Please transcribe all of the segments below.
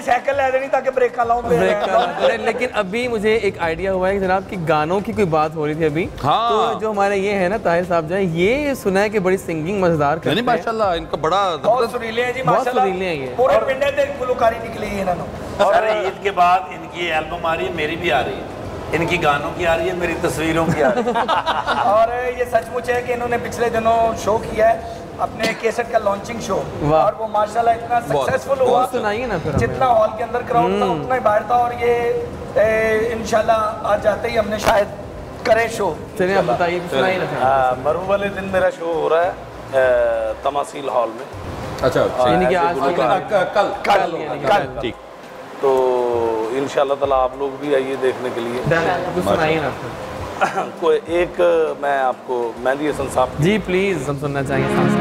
Cycle ले देनी ताकि ब्रेक लाऊं। लेकिन अभी मुझे एक आइडिया हुआ है जनाब कि गानों की कोई बात हो रही थी अभी। हाँ। तो जो हमारे ये है ना ताहिर साहब जो है ये सुना है कि बड़ी सिंगिंग मजेदार करते हैं। माशाल्लाह इनका बड़ा बहुत सुरीले हैं जी, बहुत सुरीले हैं ये। पूरे पिंडे से गुलकारी निकली है इन्होंने। और ईद के बाद इनकी एल्बम आ रही है, मेरी भी आ रही है, इनकी गानों की आ रही है, मेरी तस्वीरों की आ रही है। और ये सचमुच है कि इन्होंने पिछले दिनों शो किया है अपने केसेट का लॉन्चिंग शो, और वो माशाल्लाह इतना सक्सेसफुल हुआ, सुनाइए ना फिर। जितना हॉल के अंदर क्राउड था उतना ही बाहर था। और ये इंशाल्लाह आज जाते ही हमने शायद करें शो। चलिए आप बताइए, सुनाइए ना। मरहूम वाले दिन मेरा शो हो रहा है तमासील हॉल में। अच्छा, यानी कि आज कल ठीक। तो इंशाल्लाह ताला आप लोग भी आइए देखने के लिए। सुनाइए ना कोई एक मैं आपको मेहंदी हसन साहब जी प्लीज हम सुनना चाहेंगे।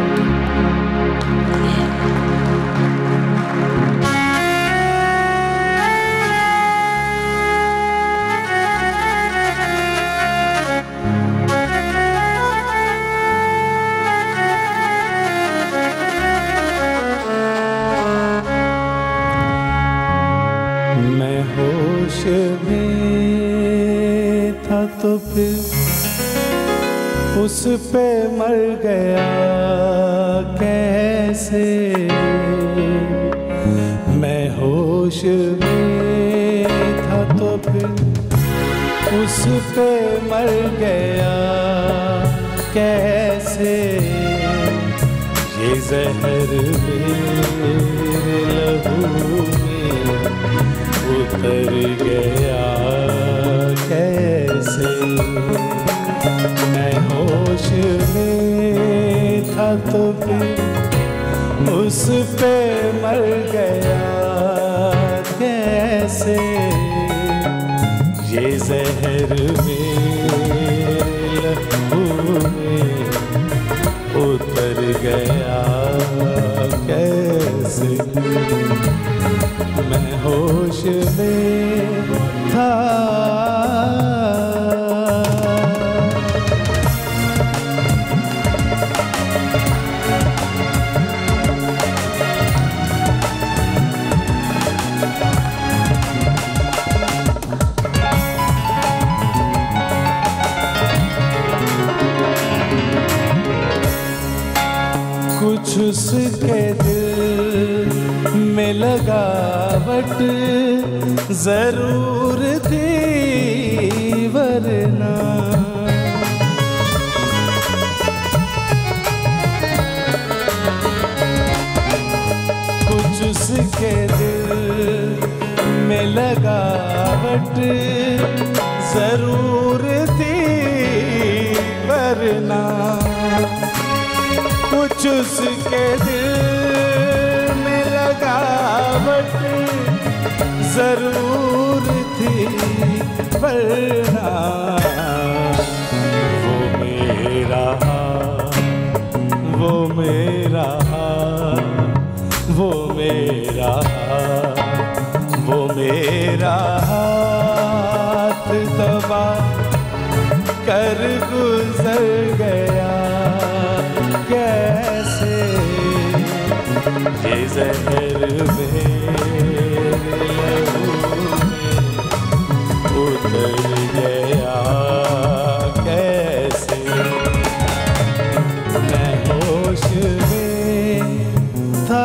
मैं होश में था तो फिर उस पे मर गया कैसे। मैं होश में था तो फिर उस पे मर गया कैसे। ये जहर मेरे लहू में उतर गया कैसे। मैं होश में था तो फिर उस पे मर गया कैसे। ये जहर मेरे लहू में उतर गया कैसे। मैं होश में था। कुछ उसके दिल में लगावट जरूर थी वरना। कुछ उसके दिल में लगावट जरूर थी वरना। कुछ उसके दिल में लगावट जरूर थी वरना। वो मेरा वो मेरा वो मेरा वो मेरा हाथ दबा कर गुजर गया कैसे। ये जहर मेरे लहू में उतर गया कैसे। मैं होश में था।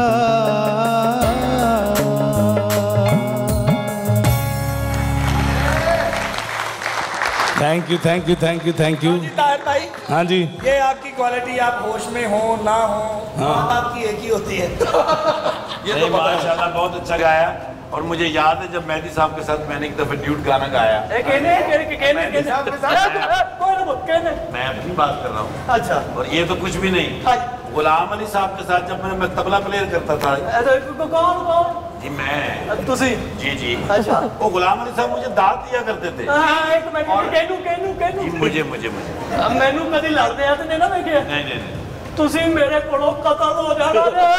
Thank you thank you thank you thank you. हाँ जी, ये आपकी क्वालिटी, आप होश में हो ना हो, हाँ। आपकी एक ही होती है। ये तो माशाल्लाह बहुत अच्छा गाया। और मुझे याद है जब मेहदी साहब के साथ मैंने एक दफे ड्यूट गाना गाया। मैं अपनी बात कर रहा हूँ। अच्छा। और ये तो कुछ भी नहीं। गुलाम अली साहब के साथ जब मैं तबला प्लेयर करता था। कौन? जी मैं। तुसी? जी जी। अच्छा। वो गुलाम अली साहब मुझे दाद दिया करते थे। मुझे मुझे मुझे मैनू कभी लड़ते हैं तो नहीं ना देखे। नहीं तुसी मेरे को कतल हो जाना।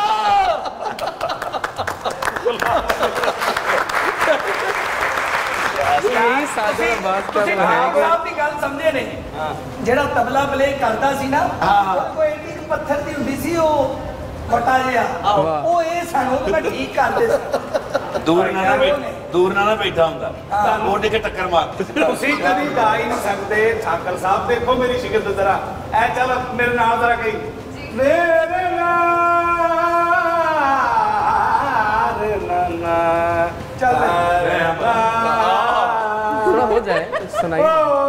समझे नहीं जेड़ा तबला प्ले करता सी ना, कोई पत्थर दी हुंदी सी ओ छोटा जिहा, ओ ए सानू तो ठीक करदे सी। दूर ना बैठा हूँ मोटे के टक्कर मार ਤੁਸੀਂ ਕਦੀ ਗਾ ਹੀ ਨਹੀਂ ਸਕਦੇ ਠਾਕਰ ਸਾਹਿਬ ਦੇਖੋ ਮੇਰੀ ਸ਼ਿਕਲ ਜ਼ਰਾ ਐ ਚੱਲ ਮੇਰੇ ਨਾਲ ਜ਼ਰਾ ਕਹੀ ਮੇਰੇ ਨਾਲ ਨਾ ਚੱਲ थोड़ा हो जाए सुनाइए।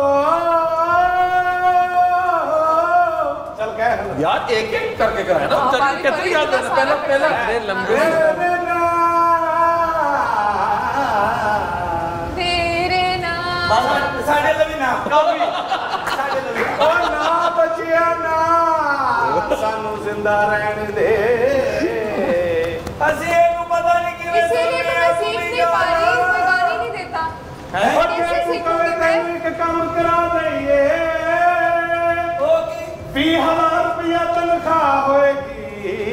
चल कह यार एक एक करके कराया ना कितनी याद है पहला पहला लंबे साढ़े लवी ना साढ़े लवी ओ ना बचिया ना सानू जिंदा रहने दे ਅਸੀਂ ਇਹਨੂੰ ਪਤਾ ਨਹੀਂ ਕਿਵੇਂ इसीलिए तो मैं सीख नहीं पा रही, कोई गाली नहीं देता। कैसे सीखूंगी मैं? एक काम करा दईए होगी 20,000 रुपया तनख्वाह होएगी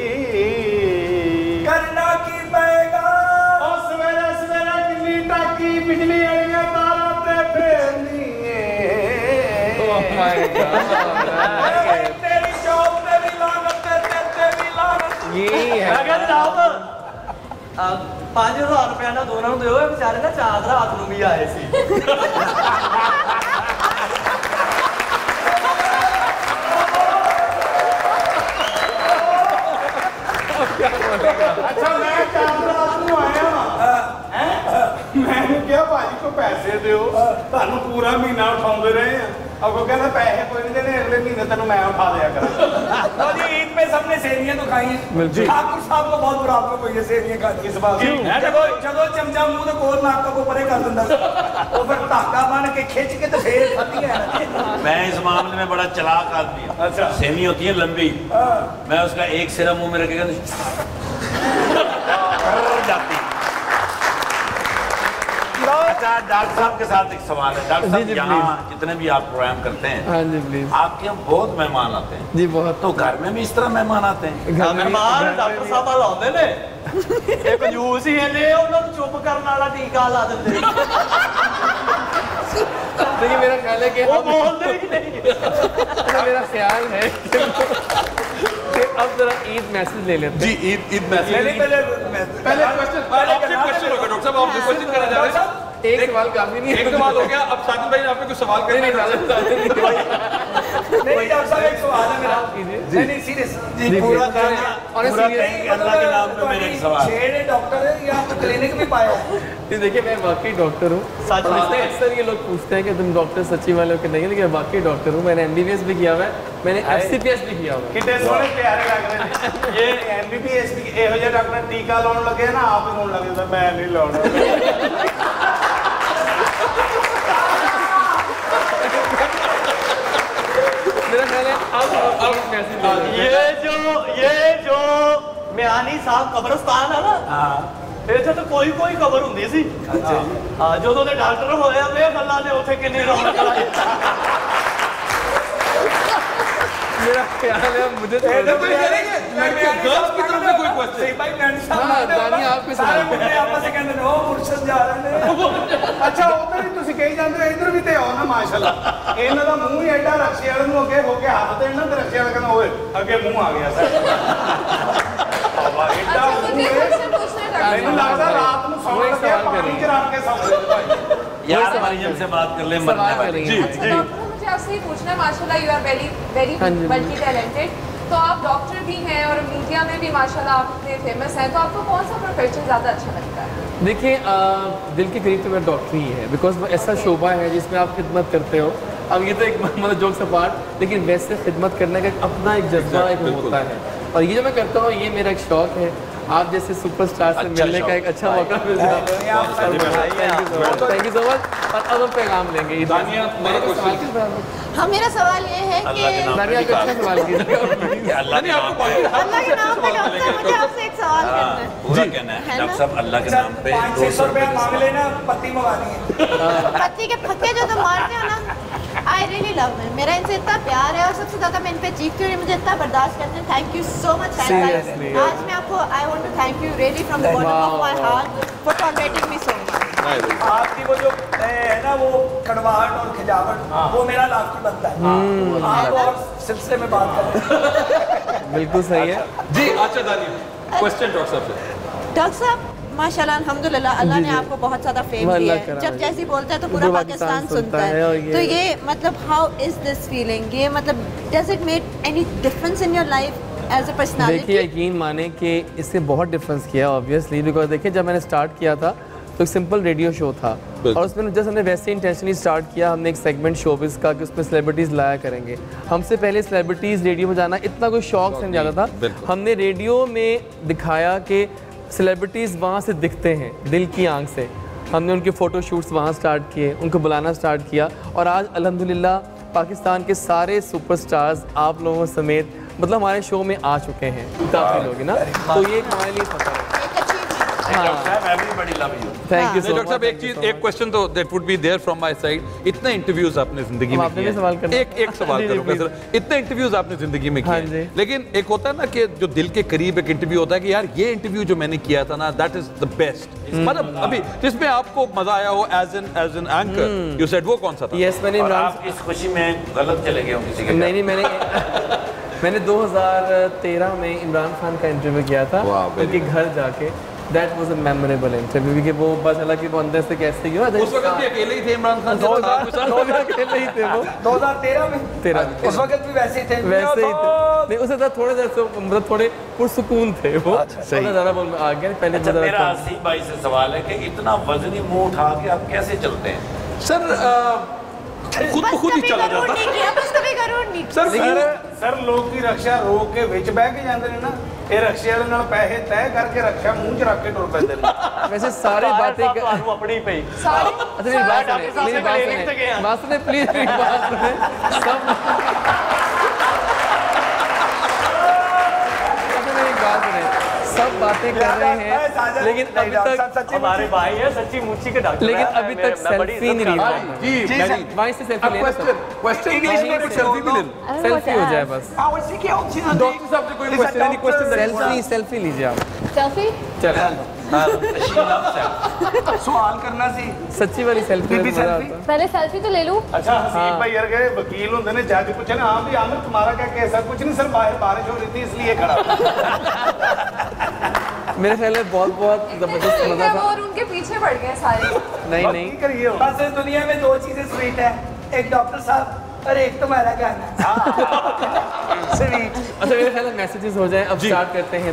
करना की पड़ेगा और सवेरे सवेरे किन्नी टाकी बिजली वाली तारा ते फेरनी तेरी जॉब पे भी लानत है तेरे पे भी लानत यही है। ਮੈਂ ਕਿਹਾ ਜਨਾਬ 5000 ਰੁਪਏ ਨਾਲ ਦੋਨਾਂ ਨੂੰ ਦਿਓ ਇਹ ਵਿਚਾਰੇ ਨਾ ਚਾਂਦ ਰਾਤ ਨੂੰ ਵੀ ਆਏ ਸੀ अच्छा मैं चांद रात ਨੂੰ ਆਇਆ ਹਾਂ ਮੈਨੂੰ ਕਿਹਾ ਭਾਜੀ ਕੋ ਪੈਸੇ ਦਿਓ ਤੁਹਾਨੂੰ ਪੂਰਾ ਮਹੀਨਾ ਉਠਾਉਂਦੇ ਰਹੇ ਆ ਅੱਗੋਂ ਕਹਿੰਦਾ ਪੈਸੇ ਕੋਈ ਨਹੀਂ ਦੇਣੇ ਅਗਲੇ ਮਹੀਨੇ ਤੈਨੂੰ ਮੈਂ ਉਠਾ ਦਿਆ ਕਰਾਂ तो जी ईद पे सबने सेवियां तो खाई हैं ठाकुर साहब को बहुत प्रॉब्लम हुई है सेवियां खाने की। बात जब चमचा मुंह तो कोल नाक को परे कर दिंदा वो फिर धागा बन के खिंच के तो फेर खाती है। मैं इस मामले में बड़ा चलाक आदमी हूँ। अच्छा। सेमी होती है लंबी मैं उसका एक सिरा मुंह में रखेगा जाती। अच्छा डॉक्टर साहब के साथ एक सवाल है डॉक्टर साहब यहाँ जितने भी आप प्रोग्राम करते हैं हाँ जी प्लीज आपके यहाँ बहुत मेहमान आते हैं जी बहुत। तो घर में भी इस तरह मेहमान आते हैं ਮਹਿਮਾਨ ਡਾਕਟਰ ਸਾਹਿਬ ਵੱਲ ਆਉਂਦੇ ਨੇ ਇਹ ਕੰਜੂਸ ਹੀ ਨੇ ਉਹਨਾਂ ਨੂੰ ਚੁੱਪ ਕਰਨ ਵਾਲਾ ਟੀਕਾ ਲਾ ਦਿੰਦੇ देखिए मेरा ख्याल है कि ਉਹ ਬੋਲਦੇ ਹੀ ਨਹੀਂ मेरा ख्याल है कि अब जरा ईद मैसेज ले लेते जी ईद ईद मैसेज पहले पहले क्वेश्चन आपसे क्वेश्चन होगा डॉक्टर साहब आप क्वेश्चन करना चाह रहे हैं हैं। एक सवाल काफी नहीं है। एक सवाल हो गया अब साजिद भाई ने आपने कुछ सवाल करना है नहीं डॉक्टर साहब एक सवाल है मेरा कीजिए। नहीं सीरियस पूरा और नहीं अल्लाह के नाम पे मेरा एक सवाल छेड़े डॉक्टर है या क्लिनिक भी पाया है देखिए मैं वाकई डॉक्टर हूँ। सच में? अक्सर ये लोग पूछते हैं कि तुम डॉक्टर सच्ची वाले हो कि नहीं, लेकिन वाकई डॉक्टर हूँ। मैंने MBBS भी किया हुआ है, मैंने FCPS भी किया हुआ है। ਕਿੱਡੇ ਸੋਹਣੇ ਪਿਆਰੇ ਲੱਗਦੇ ਨੇ ਇਹ MBBS ਦੀ ਇਹੋ ਜਿਹੇ ਡਾਕਟਰ ਟੀਕਾ ਲਾਉਣ ਲੱਗੇ ਨਾ ਆਪ ਹੀ ਹੋਣ ਲੱਗ ਜਾਂਦਾ ਮੈਂ ਨਹੀਂ ਲਾਉਣਾ मेरा ख्याल है अब मैसेज ले लेते हैं। ये जो ਮਿਆਨੀ ਸਾਹਿਬ ਕਬਰਸਤਾਨ ਹੈ ਨਾ ਇੱਥੇ ਤਾਂ ਕੋਈ ਖਬਰ ਹੁੰਦੀ ਸੀ ਹਾਂ ਜਦੋਂ ਦੇ ਡਾਕਟਰ ਹੋਏ ਆ ਵੇ ਗੱਲਾਂ ਨੇ ਉੱਥੇ ਕਿੰਨੀ ਰੌਣਕ ਲਾਈ मेरा ख्याल है मुझे गर्ल्स की तरफ से कोई क्वेश्चन भाई हाँ दानी आप पे सारे सवाल मुंडे आपस में कहते हो मुर्शद जा रहे हैं ਅੱਛਾ ਉਧਰ ਵੀ ਤੁਸੀਂ ਕਹੀ ਜਾਂਦੇ ਹੋ ਇੱਧਰ ਵੀ ਤੇ ਆਓ ਨਾ ਮਾਸ਼ਾਅੱਲਾ ਇਹਨਾਂ ਦਾ ਮੂੰਹ ਹੀ ਐਡਾ ਰਕਸ਼ੇ ਵਾਲੇ ਨੂੰ ਅੱਗੇ ਹੋ ਕੇ ਹੱਥ ਤੇ ਇਹਨਾਂ ਤੇ ਰਕਸ਼ੇ ਵਾਲਾ ਕਹਿੰਦਾ ਓਏ ਅੱਗੇ ਮੂੰਹ ਆ ਗਿਆ ਸਰ अच्छा मुझे क्वेश्चन पूछने लगा ਮੈਨੂੰ ਲੱਗਦਾ ਰਾਤ ਨੂੰ ਸੌਣ वही ਲੱਗੇ सवाल ਪਾਣੀ करेंगे। ਚ ਰੱਖ ਕੇ ਸੌਂਦੇ ਨੇ ਭਾਈ यार मरियम से बात कर ले मरने सवाल वाली करेंगे। अच्छा डॉक्टर मुझे आपसे ये पूछना है माशाल्लाह यू आर वेरी हाँ जी। मल्टी टैलेंटेड तो आप डॉक्टर भी हैं और मीडिया में भी माशाल्लाह आप इतने फेमस हैं तो आपको कौन सा प्रोफेशन ज़्यादा अच्छा लगता है? देखिए दिल के करीब तो मेरा डॉक्टर ही है, बिकॉज वो ऐसा शोबा है जिसमें आप खिदमत करते हो। अब ये तो एक मतलब जोक्स अपार्ट, लेकिन वैसे खिदमत करने का अपना एक जज्बा एक होता है और ये जो मैं करता हूँ ये मेरा एक शौक है। आप जैसे सुपरस्टार से मिलने का एक अच्छा मौका मिल जाता है। Thank you so much. और अब हम पैगाम लेंगे दानिया तुम्हारा क्वेश्चन हाँ मेरा सवाल ये है कि अल्लाह के नाम दानिया को अच्छा सवाल कीजिएगा। अल्लाह के नाम पे अल्लाह के नाम पे डॉक्टर साहब मुझे आपसे एक सवाल करना है पूरा कहना है डॉक्टर साहब अल्लाह के नाम पे 500 रुपया मांग लेना पत्ती मंगानी है पति के फक्के जो तुम मारते हो ना आई रियली लव देम मेरा इनसे इतना प्यार है और सबसे ज़्यादा मैं इन पे चीखती हूँ मुझे इतना बर्दाश्त करते हैं thank you so much Seriously. आज मैं आपको I want to thank you really from the bottom of my heart for tolerating me so much आपकी वो जो है ना वो कड़वाहट और खिजावट वो मेरा लाफ्टर बनता है आप और सिलसिले में बात करें बिल्कुल सही है। जी अच्छा दानिया क्वेश्चन डॉक्टर साहब से डॉक्टर साहब माशाल्लाह अल्हम्दुलिल्लाह अल्लाह ने आपको बहुत ज़्यादा फेम दिया है। जब जैसी बोलता है तो पूरा पाकिस्तान सुनता है। तो ये मतलब हाउ इज़ दिस फीलिंग, ये मतलब does it make any difference in your life as a personality? देखिए यकीन माने कि इससे बहुत डिफरेंस किया ऑब्वियसली, बिकॉज देखिए जब मैंने स्टार्ट किया था तो एक सिंपल रेडियो शो था और उसमें जस्ट हमने वैसे इंटेंशनली स्टार्ट किया, हमने एक सेगमेंट शोबिज़ का कि उसमें सेलिब्रिटीज़ लाया करेंगे। हमसे पहले सेलिब्रिटीज़ रेडियो में जाना इतना कोई शौक से नहीं जाता था। हमने रेडियो में दिखाया कि सेलिब्रिटीज़ वहाँ से दिखते हैं दिल की आंख से। हमने उनके फ़ोटो शूट्स वहाँ स्टार्ट किए, उनको बुलाना स्टार्ट किया और आज अल्हम्दुलिल्लाह पाकिस्तान के सारे सुपरस्टार्स आप लोगों समेत मतलब हमारे शो में आ चुके हैं काफ़ी लोग ना, तो ये हमारे लिए पता है। थैंक यू डॉक्टर साहब। एक चीज, एक क्वेश्चन तो that would be there from my side. इतने इंटरव्यूज आपने जिंदगी में किए, एक सवाल करूंगा सर, इतने इंटरव्यूज आपने जिंदगी में किए, लेकिन एक होता है ना कि जो दिल के करीब एक इंटरव्यू होता है कि यार ये इंटरव्यू जो मैंने किया था ना दैट इज द बेस्ट, मतलब अभी जिसमें आपको मजा आया हो as an anchor, you said वो कौन सा था? यस, मैंने आप इस खुशी में गलत चले गए हो किसी के? नहीं, मैंने 2013 में इमरान खान का इंटरव्यू किया था उनके घर जाके। That was a memorable interview कि वो बस हालांकि वो अंदर से कैसे क्यों उस वक्त भी अकेले ही थे इमरान खान? 2013 अकेले ही थे वो। 2013 में 13 उस वक्त भी वैसे ही थे? वैसे ही थे, नहीं उससे तो थोड़े देर से मतलब थोड़े पुरसुकून थे वो। सही ज़्यादा बोल में आ गया पहले। अच्छा, मेरा आसिफ भाई से सवाल है कि इतना वजनी मुंह उठा के आप कैसे चलते हैं? सर खुद को खुद ही चला जाता सर लोग की रक्षा रोक के विच बह के जाते हैं ना, ये रक्षे वाले नाल पैसे तय करके रक्षा मुंह च रख के टुर पैंदे ने। वैसे सारे बातें अपनी पे सारी अच्छा मेरी बात सुने प्लीज, मेरी बात सुने सब सब बातें कर रहे हैं लेकिन अभी तक हमारे भाई है सच्ची मुच्ची के डॉक्टर, लेकिन अभी तक सेल्फी नहीं ली। जी वहीं से सेल्फी लेना, क्वेश्चन इंग्लिश में कुछ सेल्फी भी लेना, सेल्फी हो जाए बस। डॉक्टर साहब से कोई क्वेश्चन नहीं, क्वेश्चन सेल्फी लीजिए आप। सेल्फी चलो सवाल करना सी सच्ची वाली सेल्फी। पहले सेल्फी तो ले लूं। अच्छा हसीब भाई यार गए वकील होंगे ने, जज पूछे ना हाँ भी आमिर तुम्हारा क्या केस है? कुछ नहीं सर, बाहर बारिश हो रही थी इसलिए खड़ा। मेरे ख्याल में बहुत जबरदस्त मजा था और उनके पीछे पड़ गए सारे। नहीं करिए बस इस दुनिया में दो चीजें स्वीट है, एक डॉक्टर साहब और एक तुम्हारा गाना। स्वीट। अच्छा मेरे ख्याल में मैसेजेस हो जाए, अब स्टार्ट करते हैं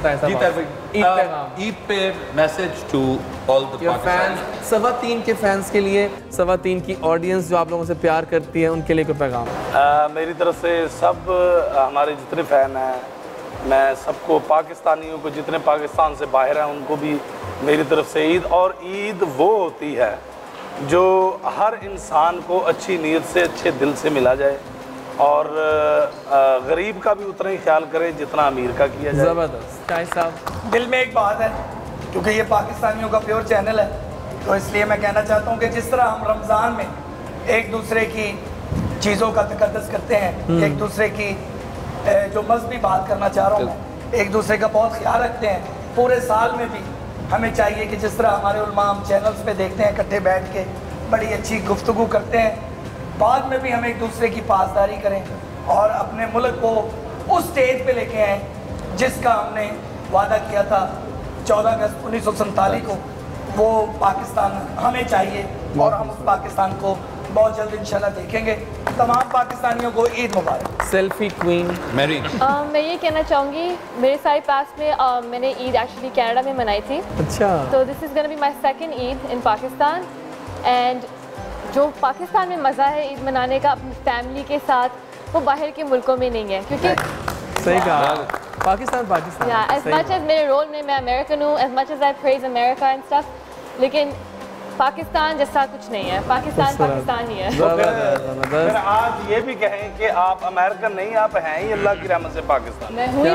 ईद पे message to all the fans, 3.25 के फैंस के लिए, 3.25 की ऑडियंस जो आप लोगों से प्यार करती है उनके लिए कोई पैगाम? मेरी तरफ से सब हमारे जितने फ़ैन हैं, मैं सबको, पाकिस्तानियों को जितने पाकिस्तान से बाहर हैं उनको भी मेरी तरफ से ईद। और ईद वो होती है जो हर इंसान को अच्छी नीयत से अच्छे दिल से मिला जाए और गरीब का भी उतना ही ख्याल करें जितना अमीर का किया जाए। ज़बरदस्त। शाहिद साहब, दिल में एक बात है, क्योंकि ये पाकिस्तानियों का प्योर चैनल है तो इसलिए मैं कहना चाहता हूँ कि जिस तरह हम रमज़ान में एक दूसरे की चीज़ों का तकद्दुस करते हैं, एक दूसरे की जो मज़हबी बात करना चाह रहा हूँ मैं, एक दूसरे का बहुत ख्याल रखते हैं, पूरे साल में भी हमें चाहिए कि जिस तरह हमारे उलमा हम चैनल्स पे देखते हैं इकट्ठे बैठ के बड़ी अच्छी गुफ्तगू करते हैं, बाद में भी हम एक दूसरे की पासदारी करें और अपने मुल्क को उस स्टेज पे लेके आएँ जिसका हमने वादा किया था 14 अगस्त 1947 को। वो पाकिस्तान हमें चाहिए और हम उस पाकिस्तान को बहुत जल्द इंशाल्लाह देखेंगे। तमाम पाकिस्तानियों को ईद मुबारक। Selfie queen Mary. मैं ये कहना चाहूँगी, मेरे सारे पास में मैंने ईद एक्चुअली कनाडा में मनाई थी। अच्छा। तो this is gonna be my second Eid in Pakistan and जो पाकिस्तान में मज़ा है ईद मनाने का अपनी फैमिली के साथ, वो बाहर के मुल्कों में नहीं है, क्योंकि सही कहा, पाकिस्तान एज मच एज मेरे रोल में मैं अमेरिकन हूँ, as much as I praise America and stuff, लेकिन पाकिस्तान जैसा कुछ नहीं है। पाकिस्तान ही है। फिर आज ये भी कहें कि आप अमेरिकन नहीं, आप हैं ही अल्लाह की रहमत से पाकिस्तान। मैं हूँ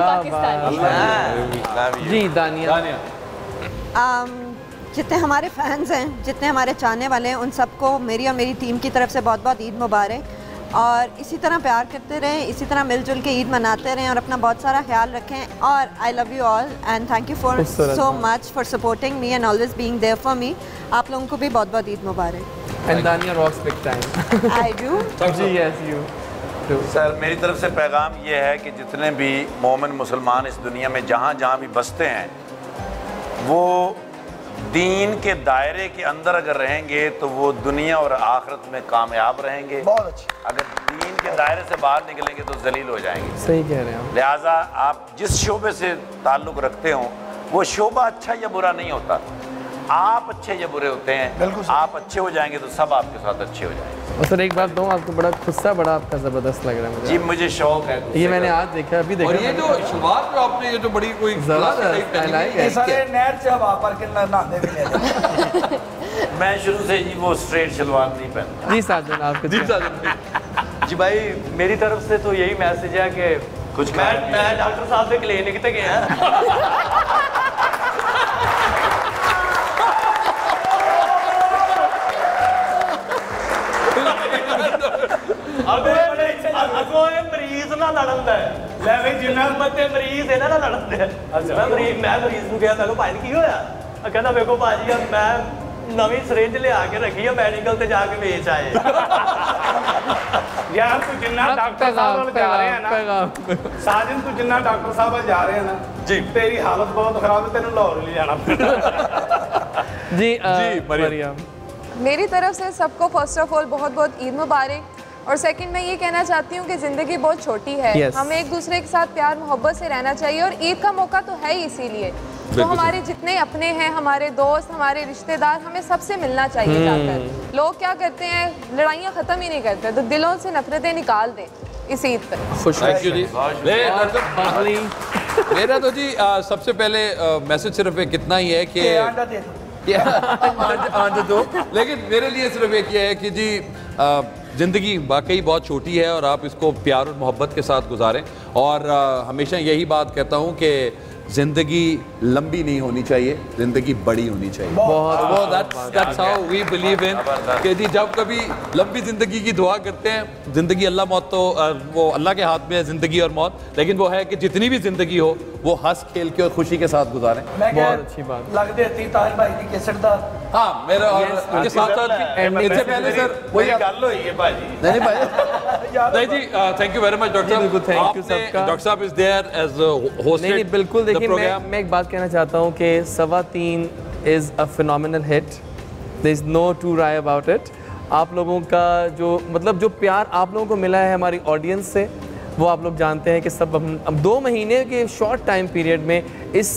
पाकिस्तानी। जी दानिया। जितने हमारे फैंस हैं, जितने हमारे चाहने वाले हैं, उन सबको मेरी और मेरी टीम की तरफ से बहुत बहुत ईद मुबारक। और इसी तरह प्यार करते रहें, इसी तरह मिलजुल के ईद मनाते रहें और अपना बहुत सारा ख्याल रखें। और I love you all and thank you for so much for supporting me and always being there for me. आप लोगों को भी बहुत बहुत ईद मुबारक। And Dania rocks big time. I do. जी यस यू। सर मेरी तरफ से पैगाम ये है कि जितने भी मोमिन मुसलमान इस दुनिया में जहाँ जहाँ भी बसते हैं, वो दीन के दायरे के अंदर अगर रहेंगे तो वो दुनिया और आखिरत में कामयाब रहेंगे। बहुत अच्छी। अगर दीन के दायरे से बाहर निकलेंगे तो जलील हो जाएंगे। सही कह रहे हैं। लिहाजा आप जिस शोबे से ताल्लुक़ रखते हो वो शोबा अच्छा या बुरा नहीं होता, आप अच्छे या बुरे होते हैं। बिल्कुल। आप अच्छे हो जाएंगे तो सब आपके साथ अच्छे हो जाएंगे। और सर एक बात कहूँ, आपको बड़ा गुस्सा बड़ा आपका ज़बरदस्त लग रहा है मुझे। जी मुझे शौक है। ये मैंने आज देखा, अभी देखा। और ये जो शलवार पे आपने ये जो बड़ी कोई मैं शुरू से जी वो स्ट्रेट शलवार नहीं पहनता। जी साजन आपके जी भाई मेरी तरफ से तो यही मैसेज है कि कुछ मैं डॉक्टर साहब से क्लिनिक पे गया मरीज ना लड़न मरीज है ना लड़न मैं मरीज गया मैं भाई की होया कहना मेरे को भाजी मैं नवी सिरिंज लिया के रखी है मेडिकल ते जाके बेच आए यार तू जिन्ना डॉक्टर साहब जा रहे हैं ना साजिन, तू जिन्ना डॉक्टर साहब जा रहे हैं ना जी, तेरी हालत बहुत खराब है, तेन लाहौर ले जाना पड़ेगा। जी मरियम, मेरी तरफ से सबको फर्स्ट ऑफ ऑल बहुत बहुत ईद मुबारक। और सेकंड मैं ये कहना चाहती हूँ कि ज़िंदगी बहुत छोटी है। हमें एक दूसरे के साथ प्यार मोहब्बत से रहना चाहिए और ईद का मौका तो है ही इसीलिए। तो हमारे जितने अपने हैं, हमारे दोस्त, हमारे रिश्तेदार, हमें सबसे मिलना चाहिए जाकर। लोग क्या करते हैं, लड़ाइयाँ ख़त्म ही नहीं करते, तो दिलों से नफरतें निकाल दें इस ईद पर। थैंक यू जी। मेरा तो जी सबसे पहले मैसेज सिर्फ एक इतना ही है कि लेकिन मेरे लिए सिर्फ एक ये है कि जी ज़िंदगी वाकई बहुत छोटी है और आप इसको प्यार और मोहब्बत के साथ गुजारें। और हमेशा यही बात कहता हूँ कि ज़िंदगी लंबी नहीं होनी चाहिए, ज़िंदगी बड़ी होनी चाहिए। That's how we believe in कि जी जब कभी लंबी ज़िंदगी की दुआ करते हैं, ज़िंदगी अल्लाह मौत तो वो अल्लाह के हाथ में है ज़िंदगी और मौत, लेकिन वो है कि जितनी भी ज़िंदगी हो वो हंस खेल के और खुशी के साथ गुजारें। बहुत अच्छी बात। लग देती ताज भाई की केसट दा। हाँ मेरा और के साथ इससे पहले सर वही गल हुई है भाजी। नहीं भाई नहीं जी, thank you very much doctor साहब। थैंक यू सबका। डॉक्टर साहब इज देयर एज होस्टेड। नहीं बिल्कुल, देखिए मैं एक बात कहना चाहता हूँ कि 3.25 is a phenomenal hit, there is no two राय अबाउट इट। आप लोगों का जो मतलब जो प्यार आप लोगों को मिला है हमारी ऑडियंस से, वो आप लोग जानते हैं कि सब अब 2 महीने के शॉर्ट टाइम पीरियड में इस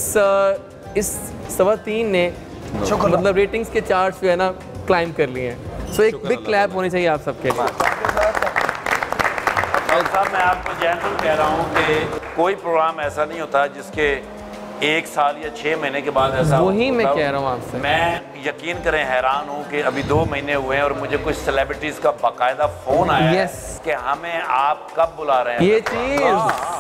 3.25 ने मतलब रेटिंग्स के चार्ट्स जो है ना क्लाइम कर लिए हैं। सो एक बिग क्लैप होनी चाहिए आप सबके लिए। साहब मैं आपको जनरल कह रहा हूँ कि कोई प्रोग्राम ऐसा नहीं होता जिसके 1 साल या 6 महीने के बाद ऐसा वही मैं कह रहा हूँ आपसे। मैं यकीन करें हैरान हूँ कि अभी 2 महीने हुए हैं और मुझे कुछ सेलिब्रिटीज का बाकायदा फोन आया है कि हमें आप कब बुला रहे हैं। ये चीज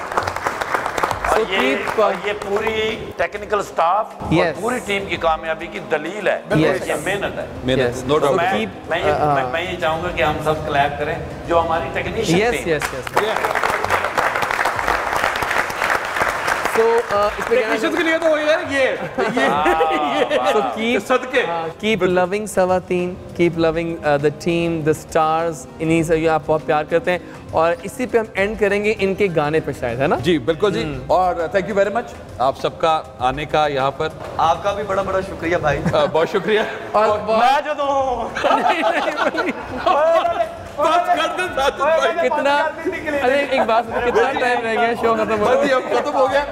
ये पूरी टेक्निकल स्टाफ और पूरी टीम की कामयाबी की दलील है। ये मेहनत है। No doubt. मैं ये चाहूँगा कि हम सब क्लैप करें जो हमारी टेक्नीशियन टेक्नीशियंस के लिए तो वही है ये so keep loving 3.25, keep loving the team, the stars, इन्हीं से आप बहुत प्यार करते हैं और इसी पे हम एंड करेंगे इनके गाने पे शायद, है ना जी? बिल्कुल जी। और थैंक यू वेरी मच आप सबका आने का यहाँ पर। आपका भी बड़ा बड़ा शुक्रिया भाई। बहुत शुक्रिया। और मैं जो कितना अरे एक बात, कितना टाइम रह गया शो खत्म हो गया।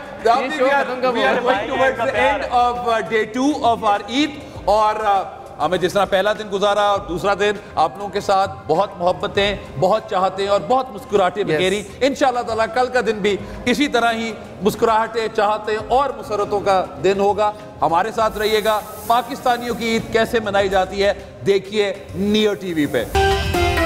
End of day 2 of our Eid. और हमें जिस तरह पहला दिन गुजारा और दूसरा दिन आप लोगों के साथ बहुत मोहब्बतें, बहुत चाहते और बहुत मुस्कुराहटें बिखेरी। इंशाअल्लाह ताला कल का दिन भी इसी तरह ही मुस्कुराहटें, चाहते और मुसरतों का दिन होगा। हमारे साथ रहिएगा। पाकिस्तानियों की ईद कैसे मनाई जाती है देखिए नियो टीवी पे।